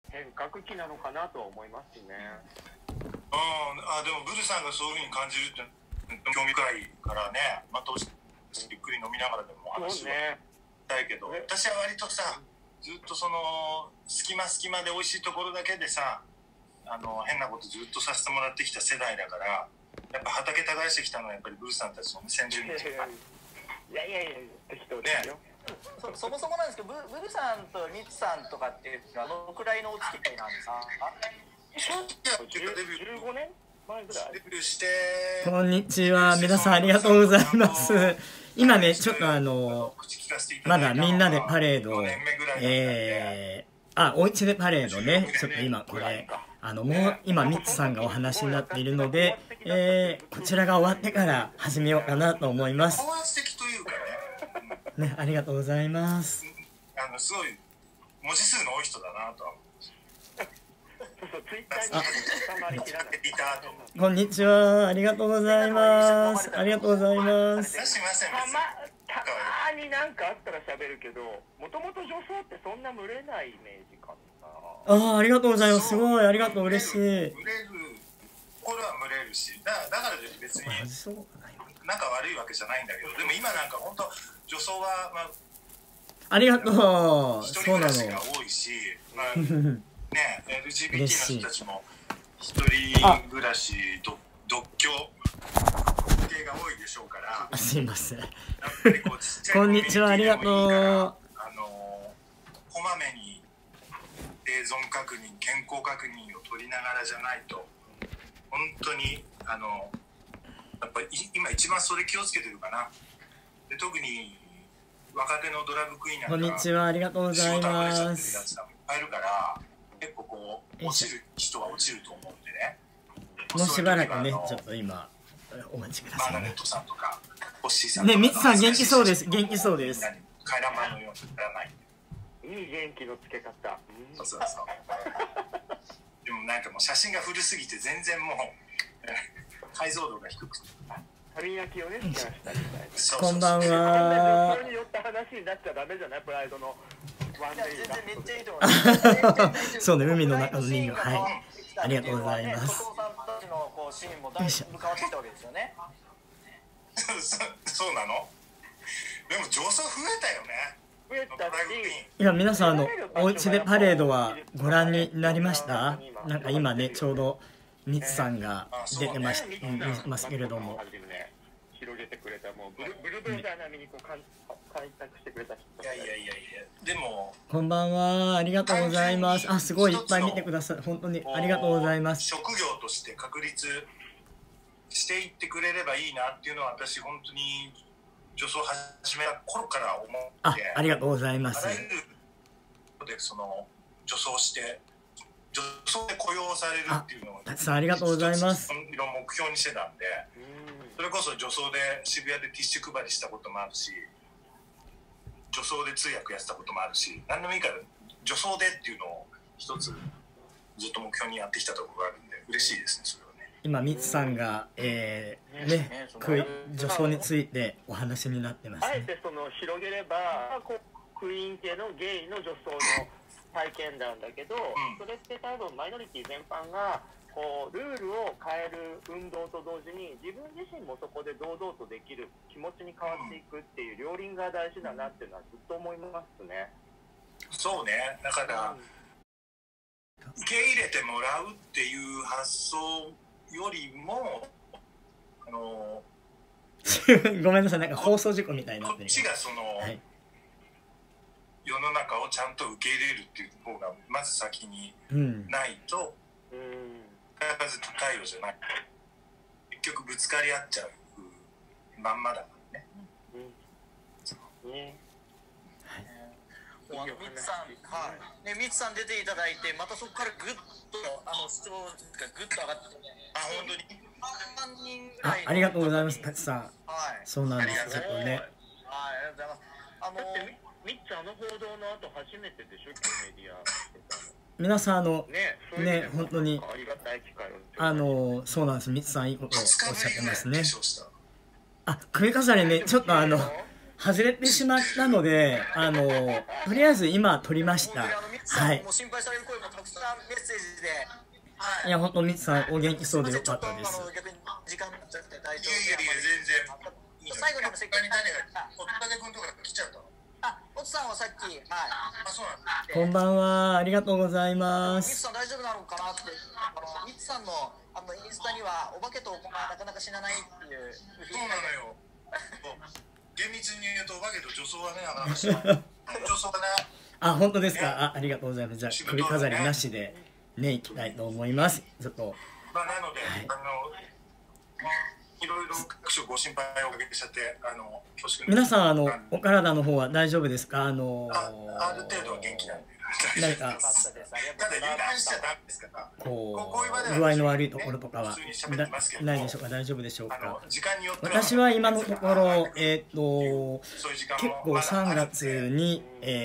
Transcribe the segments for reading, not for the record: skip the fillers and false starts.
変革期なのかなとは思いますね。 でもブルさんがそういうふうに感じるって興味深いからね、またゆっくり飲みながらでも話をしたいけど、私は割とさ、ずっとその隙間で美味しいところだけでさ、変なことずっとさせてもらってきた世代だから、やっぱ畑耕してきたのはやっぱりブルさんたちの先住民じゃない。 いや適当ですよ。 そもそもなんですけど、ブルさんとミツさんとかってどのくらいのお付き合いなんですか ？15年前ぐらい。 デビューして。 こんにちは、皆さんありがとうございます。今ね、ちょっとまだみんなでパレード、おうちでパレードね、ちょっと今これ、もう今ミツさんがお話になっているので、こちらが終わってから始めようかなと思います。ね、ありがとうございます。 すごい文字数の多い人だなとは思う。 こんにちは、ありがとうございます。ありがとうございます。 たまになんかあったら喋るけど、もともと女装ってそんな群れないイメージかな。 ありがとうございます。すごい、ありがとう、嬉しい。 群れる、これは群れるし、だから別に仲悪いわけじゃないんだけど、でも今なんか本当女装はありがとう。 一人暮らしが多いし、ね、LGBT の人たちも一人暮らし、独居系が多いでしょうから。 すいません。こんにちは、ありがとう。 こまめに生存確認、健康確認を取りながらじゃないと、本当にやっぱり今一番それ気をつけてるかな。で、特に若手のドラッグクイーンなんか、 こんにちは、ありがとうございます。 仕事が溢れちゃってるやつがいっぱいいるから、結構こう落ちる人は落ちると思うんでね。 もうしばらくね、ちょっと今お待ちください。 マーナネットさんとか、ホッシーさんとか。 ね、ミツさん元気そうです。元気そうです。 回覧板のようにならない。 いい元気のつけ方。 そう。でもなんかもう写真が古すぎて全然もう解像度が低くて。 旅焼きをね、したりしたい。 こんばんは。 それによった話になっちゃダメじゃない？プライドの。 そうね、海の中の人魚、はい、ありがとうございます。 そうなの？でも上層増えたよね。 いや、皆さんお家でパレードはご覧になりました？なんか今ね、ちょうどミツさんが出てますけれども。 広げてくれた、もうブルブルダー並みにこう開拓してくれた人。 いやでもこんばんは、ありがとうございます。すごいいっぱい見てください。本当にありがとうございます。 職業として確立していってくれればいいなっていうのは、私本当に女装始めた頃から思って。 ありがとうございます。 あらゆるでその女装して女装で雇用されるっていうのをありがとうございます。 目標にしてたんで。それこそ女装で渋谷でティッシュ配りしたこともあるし、女装で通訳やってたこともあるし、何でもいいから女装でっていうのを一つずっと目標にやってきたところがあるんで嬉しいですね、それはね。 今ミツさんが女装についてお話になってますね。 あえてその広げればクイーン系のゲイの女装の体験談だけど、それって多分マイノリティ全般がこうルールを変える運動と同時に自分自身もそこで堂々とできる気持ちに変わっていくっていう両輪が大事だなっていうのはずっと思いますね。 そうね、だから受け入れてもらうっていう発想よりもごめんなさい、なんか放送事故みたいになってる。 こっちがその、はい、世の中をちゃんと受け入れるっていう方がまず先にないと、必ず対応じゃない。結局ぶつかり合っちゃうまんまだからね。 ミツさん、ミツさん出ていただいて、またそこからぐっと視聴がぐっと上がって、 本当に 3万人ぐらい。 ありがとうございます、たちさん。そうなんです、ちょっとね。 ありがとうございます。ミツさん報道の後初めてでしょ、メディア。 皆さんね、本当にそうなんです。ミツさんいいことをおっしゃってますね。首飾りね、ちょっと外れてしまったのでとりあえず今撮りました。 はい。 もう心配される声もたくさんメッセージで。 いや、本当ミツさんお元気そうでよかったです。 逆に時間になっちゃって大丈夫。 いやいや全然。 最後にせっかく誰が、おったけ君とか来ちゃったの？ おつさんはさっき、はい。 そうなんだ。 こんばんは、ありがとうございまミツす。 さん大丈夫なのかなって、ミツさんのインスタにはお化けとお子がなかなか死なないっていう。 そうなのよ。厳密に言うとお化けと女装はね、なかなかしない。女装だね。 あ、本当ですか。ありがとうございます。じゃあ首飾りなしでね行きたいと思います。ちょっと。 まあなので、いろいろ各所ご心配をおかけしちゃって恐縮。 皆さんお体の方は大丈夫ですか。 ある程度は元気なんで。 何かただ油断しちゃダメですから。 こう具合の悪いところとかはないでしょうか。大丈夫でしょうか。私は今のところ結構3月に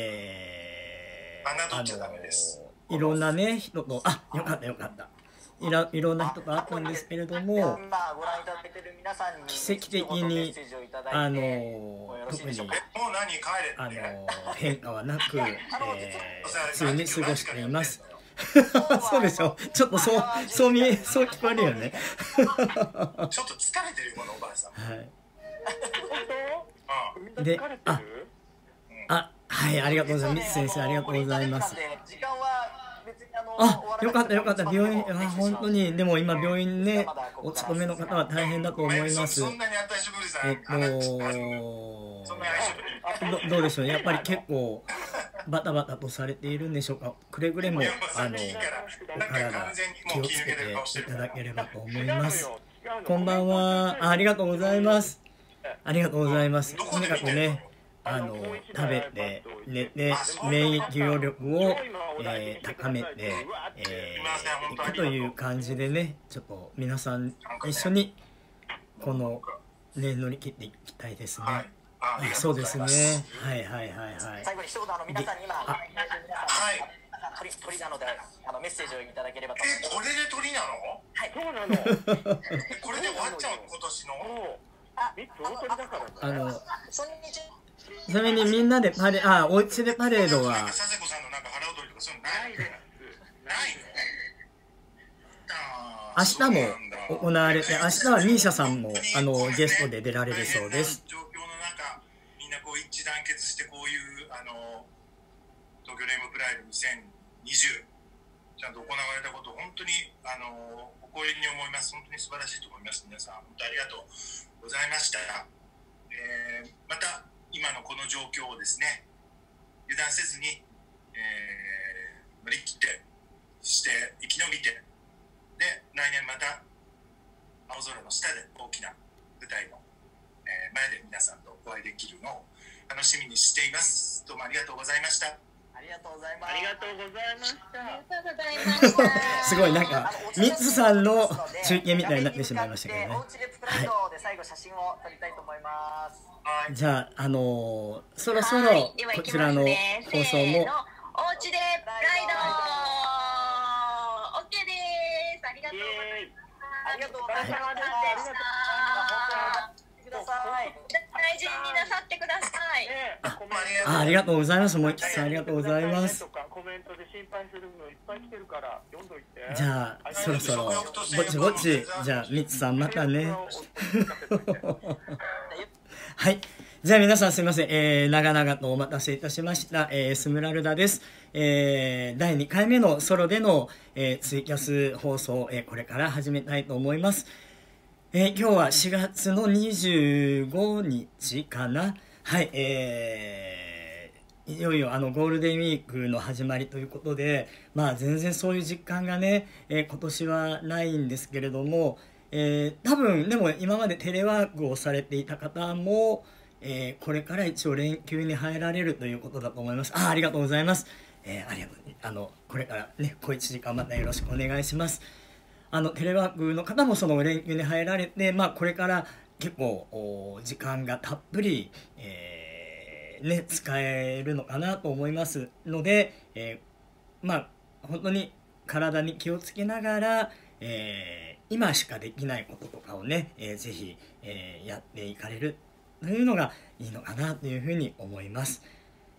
いろんなね人とよかったよかった。いろんな人と会ったんですけれども、奇跡的に特に変化はなく、普通に過ごしています。そうでしょ。ちょっとそう聞こえるよね。 ちょっと疲れてるよこのおばあさん。 はい。で、はい、ありがとうございます。先生ありがとうございます。よかったよかった。病院本当に。でも今病院ねお勤めの方は大変だと思います。どうでしょう。やっぱり結構バタバタとされているんでしょうか。くれぐれもお体気をつけていただければと思います。こんばんは。ありがとうございます。ありがとうございます。とにかくね食べて寝て免疫力を高めていくという感じでね、ちょっと皆さん一緒にこのね乗り切っていきたいですね。そうですね。はいはいはいはい。 最後に一言皆さんに今鳥なのでメッセージをいただければと。 これで鳥なの？ はい。 そうなの。 これで終わっちゃう今年の。 ちなみにみんなでお家でパレードは佐世子さんのなんか腹踊りとかそういうのない明日も行われて、明日はミーシャさんもゲストで出られるそうです。 状況の中みんなこう一致団結してこういう東京レインボープライド2020ちゃんと行われたことを本当に誇りに思います。本当に素晴らしいと思います。皆さん本当ありがとうございました。また今のこの状況をですね油断せずに、乗り切ってして生き延びてで来年また青空の下で大きな舞台の、前で皆さんとお会いできるのを楽しみにしています。どうもありがとうございました。 ありがとうございます。 ありがとうございました。 ありがとうございました。 すごいなんかミツさんの中継みたいになってしまいましたけどね。 お家でプライドで最後写真を撮りたいと思います。 じゃあそろそろこちらの放送も。 お家でプライド OK です。ありがとうございます。 ありがとうございます。 大事になさってください。 ありがとうございます。もうさんありがとうございます。 コメントで心配するのいっぱい来てるから読んどいて。 じゃあそろそろぼちぼちじゃあミツさんまたね。はい。じゃあ皆さんすみません。長々とお待たせいたしました。スムラルダです。第2回目のソロでの、ツイキャス放送、これから始めたいと思います。今日は4月の25日かな。はい。いよいよゴールデンウィークの始まりということで、まあ全然そういう実感がね、今年はないんですけれども、多分でも今までテレワークをされていた方も、これから一応連休に入られるということだと思います。ありがとうございます。ありがとう。これからね小1時間またよろしくお願いします。テレワークの方もその連休に入られて、まあこれから結構時間がたっぷり、ね使えるのかなと思いますので、まあ本当に体に気をつけながら、今しかできないこととかをね、ぜひ、やっていかれるというのがいいのかなというふうに思います。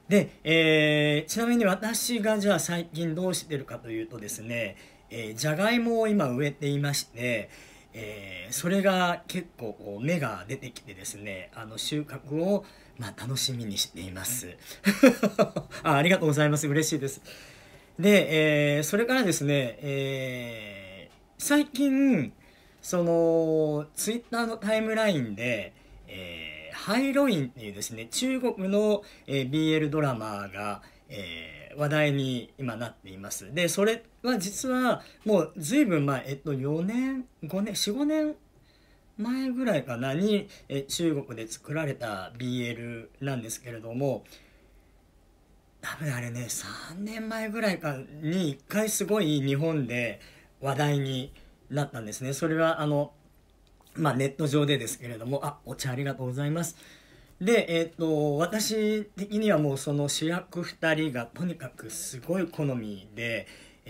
で、ちなみに私がじゃあ最近どうしてるかというとですね、じゃがいもを今植えていまして、それが結構こう芽が出てきてですね、収穫を楽しみにしていますありがとうございます。嬉しいです。で、それからですね、最近そのツイッターのタイムラインで、ハイロインっていうですね、中国の、BL ドラマが、話題に今なっています。で、それは実はもうずいぶん前、4年、5年、4、5年前ぐらいかなに、中国で作られた BL なんですけれども、多分あれね、3年前ぐらいかに一回すごい日本で話題になったんですね。それはネット上でですけれども、お茶ありがとうございます。で、私的にはもうその主役2人がとにかくすごい好みで、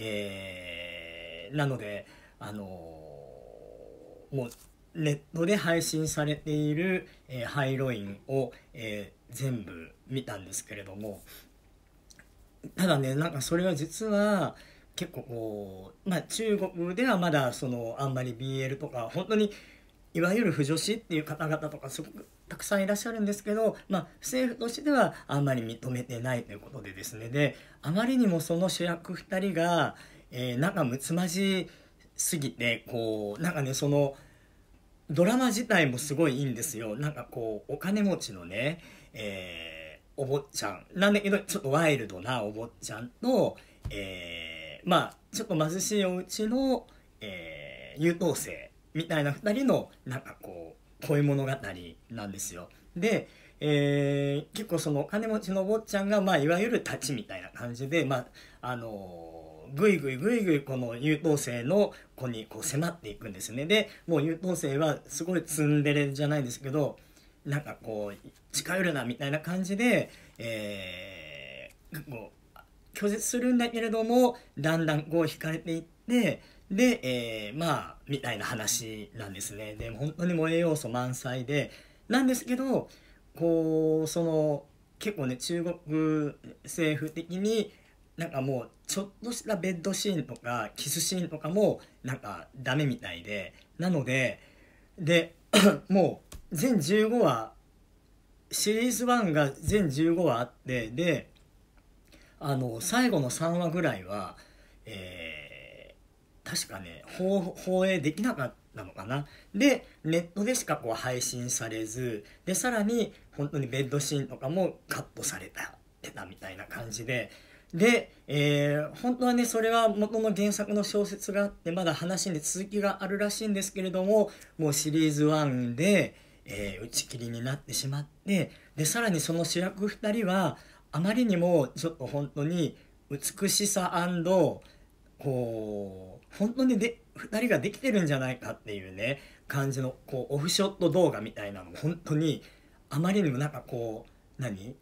なので、もうネットで配信されている、ハイロインを、全部見たんですけれども、ただね、なんかそれは実は結構こう、中国ではまだあんまり BL とか本当にいわゆる腐女子っていう方々とかすごくたくさんいらっしゃるんですけど、政府としてはあんまり認めてないということでですね、であまりにもその主役2人が、仲睦まじすぎて、こうなんかね、そのドラマ自体もすごいいいんですよ。なんかこうお金持ちのね、お坊ちゃんなんだけどちょっとワイルドなお坊ちゃんと、ちょっと貧しいお家の、優等生みたいな2人のなんかこう恋物語なんですよ。で、結構そのお金持ちのお坊ちゃんが、いわゆる太刀みたいな感じで、ぐいぐいこの優等生の子にこう迫っていくんですね。でもう優等生はすごいツンデレじゃないですけど、なんかこう近寄るなみたいな感じで、こう拒絶するんだけれどもだんだんこう惹かれていって、で、みたいな話なんですね。で本当に萌え要素満載でなんですけど、こうその結構ね、中国政府的になんかもうちょっとしたベッドシーンとかキスシーンとかもなんかダメみたいで、なのでもう全15話、シリーズ1が全15話あって、で最後の3話ぐらいは、確かね放映できなかったのかな。でネットでしかこう配信されず、でさらに本当にベッドシーンとかもカットされてたみたいな感じで、本当はね、それは元の原作の小説があってまだ話に続きがあるらしいんですけれども、もうシリーズ1で、打ち切りになってしまって、でさらにその主役2人はあまりにもちょっと本当に美しさ&こう本当に2人ができてるんじゃないかっていうね感じのこうオフショット動画みたいなのも本当にあまりにもなんかこう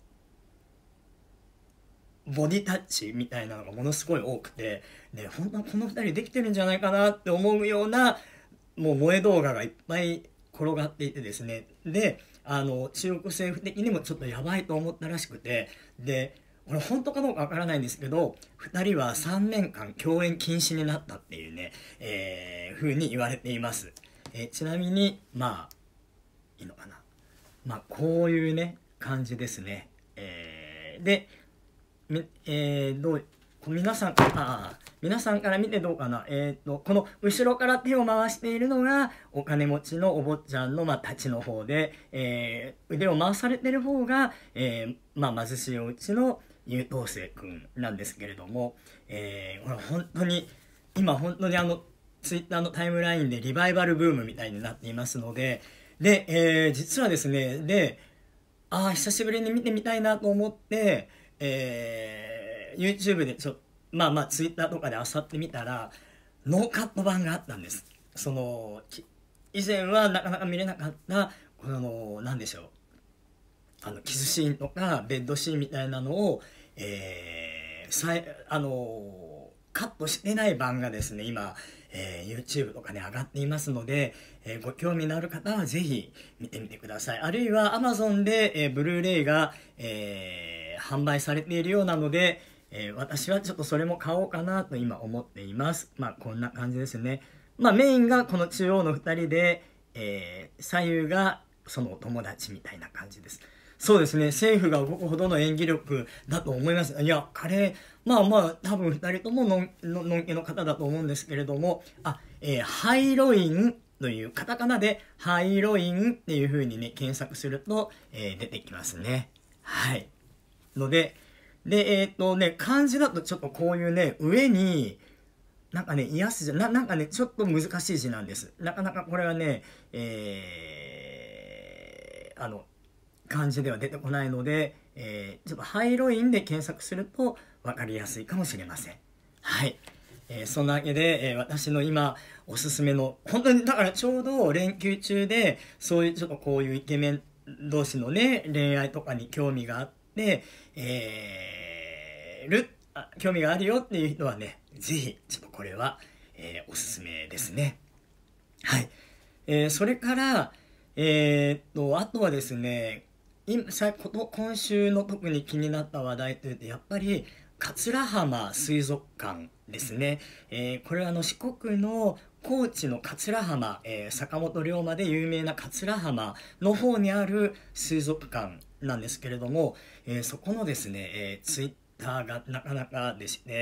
ボディタッチみたいなのがものすごい多くて、ね、本当にこの2人できてるんじゃないかなって思うようなもう萌え動画がいっぱい転がっていてですね、で中国政府的にもちょっとやばいと思ったらしくて、でこれ本当かどうかわからないんですけど2人は3年間共演禁止になったっていうね、風に言われています。ちなみにいいのかな、こういうね感じですね。でどう皆さんから見てどうかな。この後ろから手を回しているのがお金持ちのお坊ちゃんの太刀の方で、腕を回されてる方が、貧しいお家の優等生くんなんですけれども、これ本当に今本当にツイッターのタイムラインでリバイバルブームみたいになっていますので、実はですね、で久しぶりに見てみたいなと思って、YouTube でTwitter とかで漁ってみたらノーカット版があったんです。以前はなかなか見れなかったこの何でしょう、キスシーンとかベッドシーンみたいなのを、カットしてない版がですね今、YouTube とかに上がっていますので、ご興味のある方はぜひ見てみてください。あるいは Amazon で、ブルーレイが、 販売されているようなので、私はちょっとそれも買おうかなと今思っています。こんな感じですね。メインがこの中央の2人で、左右がそのお友達みたいな感じです。そうですね、政府が動くほどの演技力だと思います。いや、彼、多分2人とものんけの方だと思うんですけれども、ハイロインという、カタカナでハイロインっていう風にね、検索すると、出てきますね。はい。ので、漢字だとちょっとこういうね、上に、なんかね、癒すじゃ、なんかね、ちょっと難しい字なんです。なかなかこれはね、漢字では出てこないので、ちょっとハイロインで検索すると分かりやすいかもしれません。はい。そんなわけで、私の今おすすめの、本当にだからちょうど連休中で、そういうちょっとこういうイケメン同士のね、恋愛とかに興味があって、興味があるよっていう人はね、ぜひ、ちょっとこれは、おすすめですね。はい。それから、あとはですね、今週の特に気になった話題というと、やっぱり、桂浜水族館ですね。これは四国の高知の桂浜、坂本龍馬で有名な桂浜の方にある水族館なんですけれども、そこのですね、ツイッターがなかなかでして、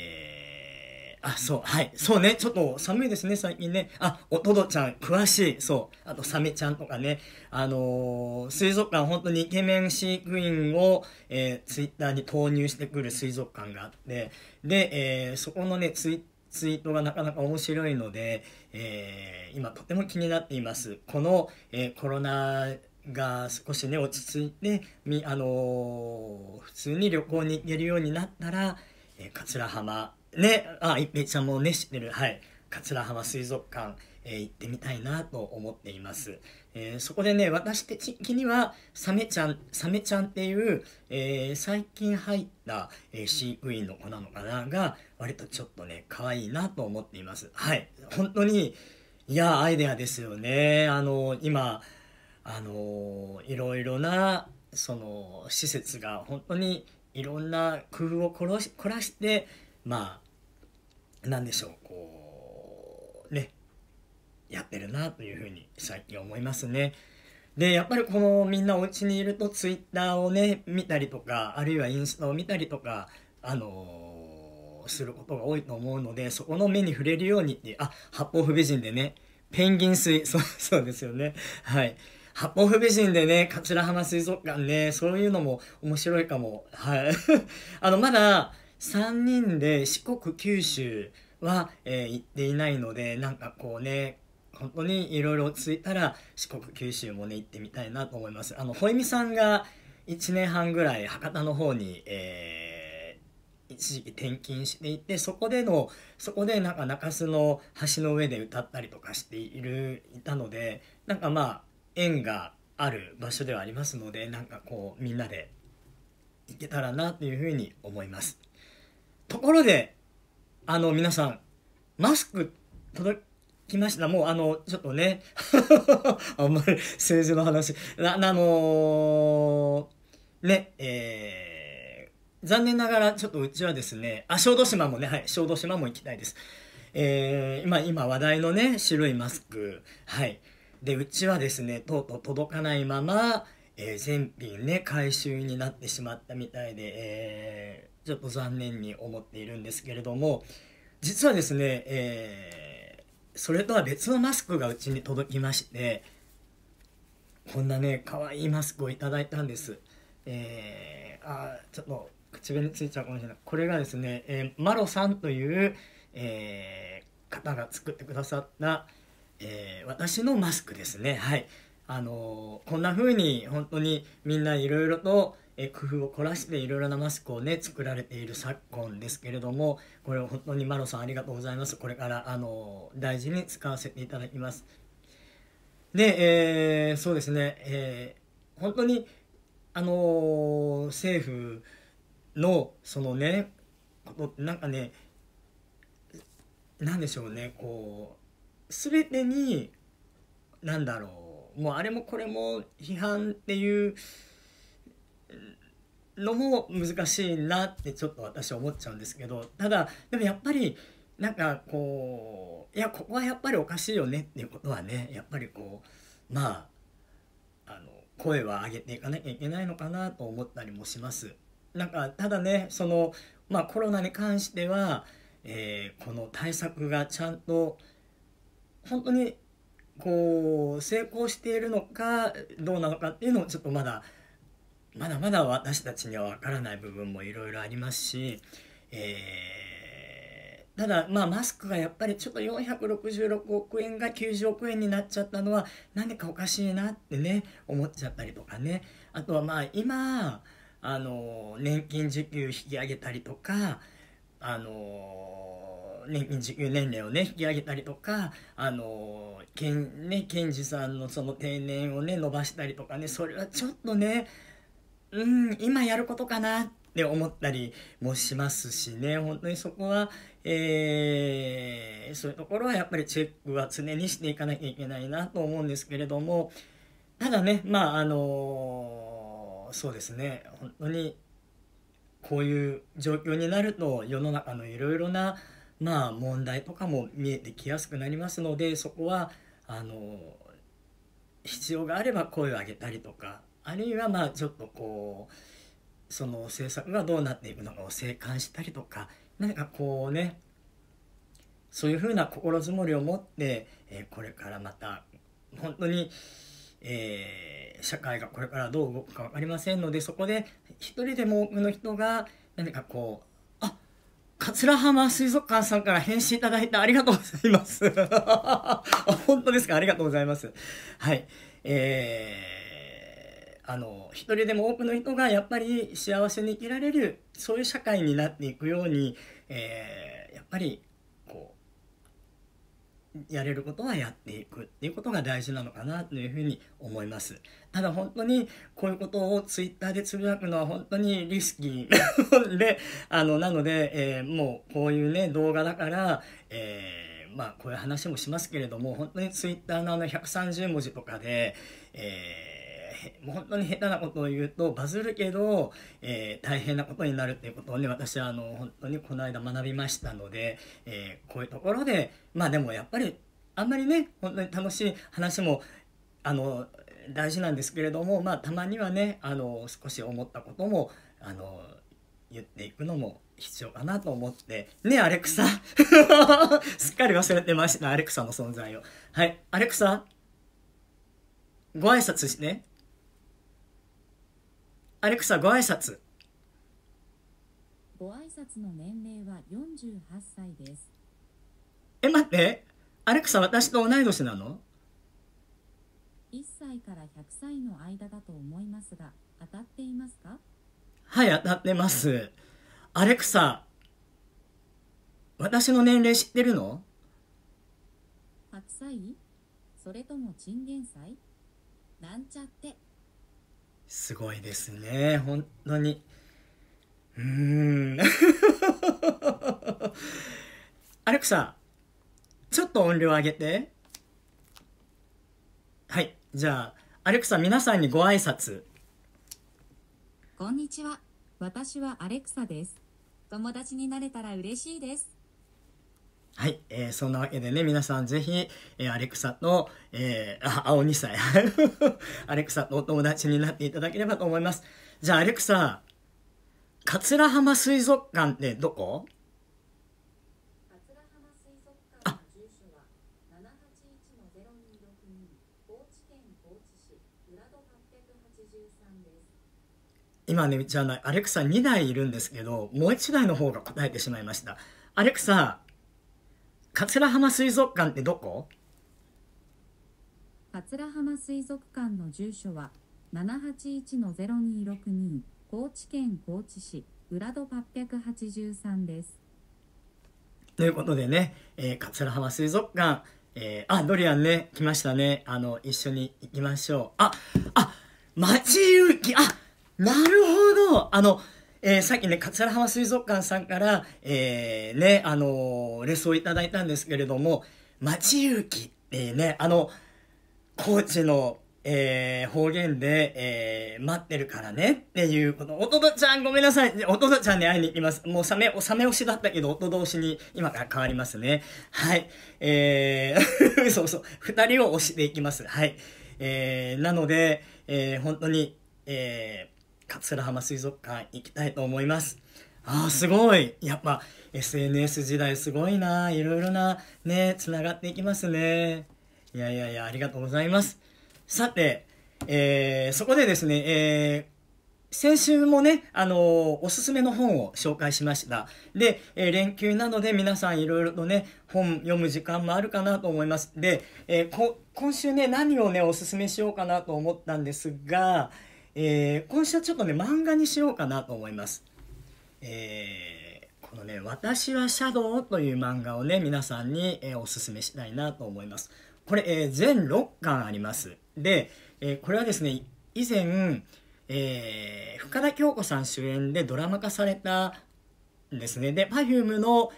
そうね、ちょっと寒いですね、最近ね。おとどちゃん、詳しい。そう。あと、サメちゃんとかね。水族館、本当にイケメン飼育員を、ツイッターに投入してくる水族館があって、で、そこのね、ツイートがなかなか面白いので、今とても気になっています。この、コロナが少しね、落ち着いて、普通に旅行に行けるようになったら、桂浜、ね、一平ちゃんもね、知ってる、はい、桂浜水族館、行ってみたいなと思っています。そこでね、私的には、サメちゃんっていう、最近入った、飼育員の子なのかなが、割とちょっとね、可愛いなと思っています。はい。本当に、いや、アイデアですよね。今、いろいろな、施設が本当にいろんな工夫を凝らして、なんでしょう、こう、ね、やってるなというふうに最近思いますね。で、やっぱりみんなお家にいるとツイッターをね、見たりとか、あるいはインスタを見たりとか、することが多いと思うので、そこの目に触れるようにっていう、八方不美人でね、ペンギン水、そうですよね。はい。八方不美人でね、桂浜水族館ね、そういうのも面白いかも。はい。まだ3人で四国、九州は、行っていないので、なんかこうね、本当にいろいろついたら四国、九州もね、行ってみたいなと思います。ほいみさんが1年半ぐらい博多の方に、一時期転勤していて、そこでなんか中洲の橋の上で歌ったりとかしていたので、なんか縁がある場所ではありますので、なんかこうみんなで行けたらなというふうに思います。ところで皆さんマスク届きました？もうちょっとねあんまり政治の話残念ながらちょっとうちはですね、小豆島もね、はい、小豆島も行きたいです。今話題のね、白いマスク、はい。で、うちはですね、とうとう届かないまま、全品ね、回収になってしまったみたいで、ちょっと残念に思っているんですけれども、実はですね、それとは別のマスクがうちに届きまして、こんなね、可愛いマスクをいただいたんです。ちょっと口紅ついちゃうかもしれない。これがですね、マロさんという、方が作ってくださった、私のマスクですね。はい。こんな風に本当にみんないろいろと、工夫を凝らしていろいろなマスクをね作られている昨今ですけれども、これを本当にマロさんありがとうございます。これから大事に使わせていただきます。で、そうですね、本当に政府のそのねことなんかね、なんでしょうね、こう全てになんだろう、もうあれもこれも批判っていうのも難しいなってちょっと私は思っちゃうんですけど、ただでもやっぱりなんかこう、いやここはやっぱりおかしいよねっていうことはね、やっぱりこうまあ声は上げていかなきゃいけないのかなと思ったりもします。なんかただね、そのコロナに関しては、この対策がちゃんと本当にこう成功しているのかどうなのかっていうのをちょっとまだ私たちには分からない部分もいろいろありますし、ただマスクがやっぱりちょっと466億円が90億円になっちゃったのは何かおかしいなってね思っちゃったりとかね。あとは今年金受給引き上げたりとか、年金受給年齢をね引き上げたりとか、検事さんのその定年をね伸ばしたりとかね、それはちょっとね今やることかなって思ったりもしますしね。本当にそこは、そういうところはやっぱりチェックは常にしていかなきゃいけないなと思うんですけれども、ただねそうですね、本当にこういう状況になると世の中のいろいろな問題とかも見えてきやすくなりますので、そこは必要があれば声を上げたりとか、あるいはちょっとこうその政策がどうなっていくのかを静観したりとか、何かこうねそういうふうな心づもりを持って、これからまた本当に、社会がこれからどう動くか分かりませんので、そこで一人でも多くの人が何かこう桂浜水族館さんから返信いただいてありがとうございます本当ですか、ありがとうございます。はい、一人でも多くの人がやっぱり幸せに生きられる、そういう社会になっていくように、やっぱりこうやれることはやっていくっていうことが大事なのかなというふうに思います。ただ本当にこういうことをツイッターでつぶやくのは本当にリスキーでなので、もうこういうね動画だから、こういう話もしますけれども、本当にツイッターの130文字とかで、もう本当に下手なことを言うとバズるけど、大変なことになるっていうことをね、私は本当にこの間学びましたので、こういうところででもやっぱりあんまりね本当に楽しい話も大事なんですけれども、たまにはね少し思ったことも言っていくのも必要かなと思ってね。アレクサすっかり忘れてました、アレクサの存在を。はい、アレクサご挨拶してね。アレクサご挨拶。 ご挨拶の年齢は48歳です。 待って、アレクサ私と同い年なの ？1歳から100歳の間だと思いますが、当たっていますか？ はい、当たってます。アレクサ、私の年齢知ってるの ？100歳？それともチンゲン歳？なんちゃって。 すごいですね、本当に。アレクサ、ちょっと音量上げて。はい、じゃあアレクサ、皆さんにご挨拶。 こんにちは、私はアレクサです。友達になれたら嬉しいです。 はい、そんなわけでね、皆さんぜひ、アレクサと、青2歳アレクサとお友達になっていただければと思います。じゃあアレクサ、桂浜水族館ってどこ？ 桂浜水族館の住所は781-0262、高知県高知市浦戸883です。 今ね、じゃあアレクサ2台いるんですけど、もう1台の方が答えてしまいました。アレクサ、桂浜水族館ってどこ？ 桂浜水族館の住所は781-0262、高知県高知市浦戸883です。 ということでね、桂浜水族館、ドリアンね来ましたね。一緒に行きましょう。町行き、なるほど。さっきね桂浜水族館さんから、レスをいただいたんですけれども、町行きってね、高知の方言で、待ってるからねっていうこと。おとどちゃんごめんなさい。おとどちゃんに会いに行きます。もうサメ推しだったけど、おとど推しに今から変わりますね。はい。そうそう。二人を推していきます。はい。なので、本当に、桂浜水族館行きたいと思います。ああ、すごい。やっぱ、SNS 時代すごいな。いろいろな、ね、つながっていきますね。いやいやいや、ありがとうございます。さて、そこでですね、先週もね、おすすめの本を紹介しました。で、連休なので皆さんいろいろとね、本読む時間もあるかなと思います。で、今週ね、何をね、おすすめしようかなと思ったんですが、今週はちょっとね、漫画にしようかなと思います。このね、私はシャドウという漫画をね、皆さんに、おすすめしたいなと思います。これ、全6巻あります。で、これはですね、以前、深田恭子さん主演でドラマ化されたんですね。で、Perfume の、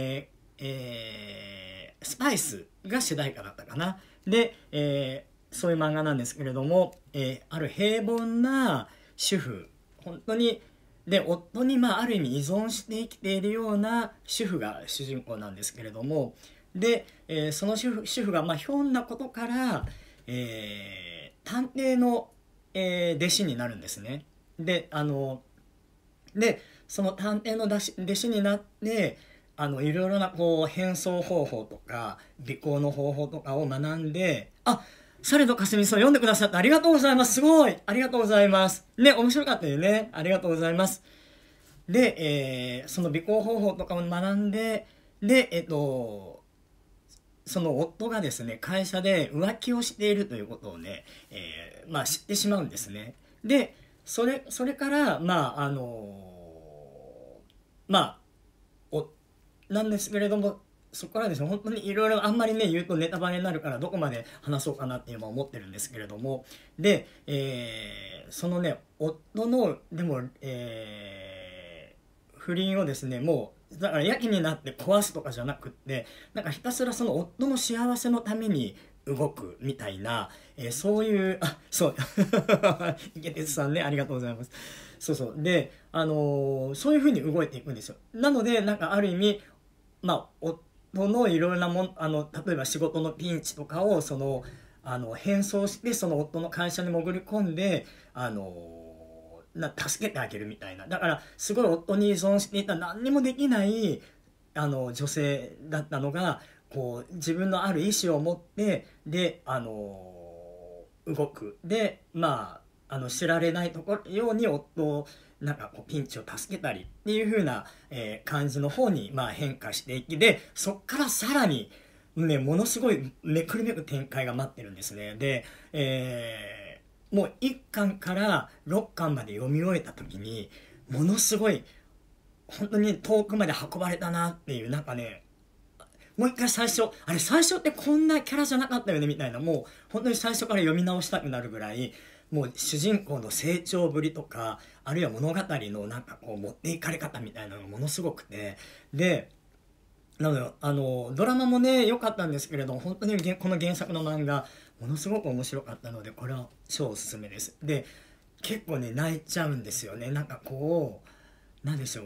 スパイスが主題歌だったかな。で、そういう漫画なんですけれども、ある平凡な主婦、本当に、で、夫にある意味依存して生きているような主婦が主人公なんですけれども、で、その主婦がひょんなことから、探偵の、弟子になるんですね。で、その探偵の弟子になって、いろいろなこう変装方法とか尾行の方法とかを学んで、されどかすみさん読んでくださってありがとうございます。すごいありがとうございます。ね、面白かったよね。ありがとうございます。で、その尾行方法とかを学んで、で、その夫がですね、会社で浮気をしているということをね、知ってしまうんですね。で、それから、なんですけれども、そこからですね、本当にいろいろあんまりね、言うとネタバレになるからどこまで話そうかなって今思ってるんですけれども、で、そのね、夫の、でも、不倫をですね、もう、だからやけになって壊すとかじゃなくって、なんかひたすらその夫の幸せのために動くみたいな、そういう、そう池鉄さんね、ありがとうございます。そうそう。で、そういう風に動いていくんですよ。なので、なんかある意味、夫のいろいろな例えば仕事のピンチとかを、変装して、その夫の会社に潜り込んで、助けてあげるみたいな。だから、すごい夫に依存していた何にもできない、女性だったのが、こう、自分のある意思を持って、で、動く。で、知られないように夫を、なんかこう、ピンチを助けたりっていう風な、感じの方に、変化していき、で、そっからさらに、ね、ものすごいめくるめく展開が待ってるんですね。で、もう1巻から6巻まで読み終えた時に、ものすごい、本当に遠くまで運ばれたなっていう、なんかね、もう一回最初ってこんなキャラじゃなかったよねみたいな、もう本当に最初から読み直したくなるぐらい、もう主人公の成長ぶりとか、あるいは物語のなんかこう持っていかれ方みたいなのがものすごくて、で、なので、ドラマもね、良かったんですけれども、本当にこの原作の漫画、ものすごく面白かったので、これは超おすすめです。で、結構ね、泣いちゃうんですよね。なんかこう、なんでしょう、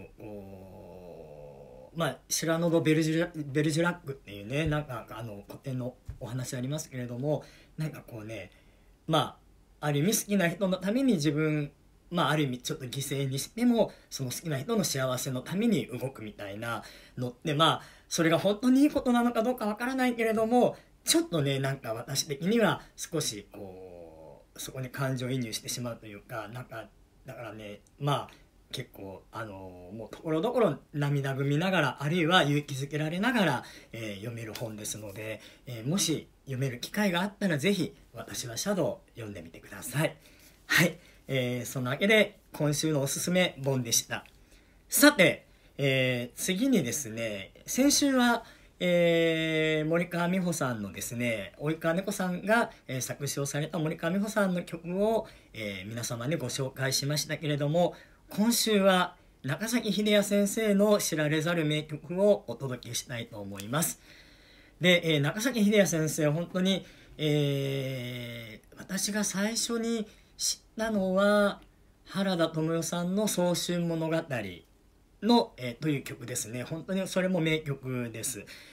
シュラノド・ベルジュラックっていうね、なんか古典のお話ありますけれども、なんかこうね、ある意味好きな人のために自分、ある意味ちょっと犠牲にしても、その好きな人の幸せのために動くみたいなのって、それが本当にいいことなのかどうかわからないけれども、ちょっとね、なんか私的には少しこう、そこに感情移入してしまうというか、なんか、だからね、結構もうところどころ涙ぐみながら、あるいは勇気づけられながら、読める本ですので、もし読める機会があったらぜひ私はシャドウ読んでみてください。はい、そんなわけで今週のおすすめ本でした。さて、次にですね、先週は、森川美穂さんのですね、及川猫さんが、作詞をされた森川美穂さんの曲を、皆様にご紹介しましたけれども、今週は中崎秀也先生の知られざる名曲をお届けしたいと思います。で、中崎秀也先生、本当に、 私が最初に知ったのは原田知世さんの「早春物語」の、という曲ですね。本当にそれも名曲です。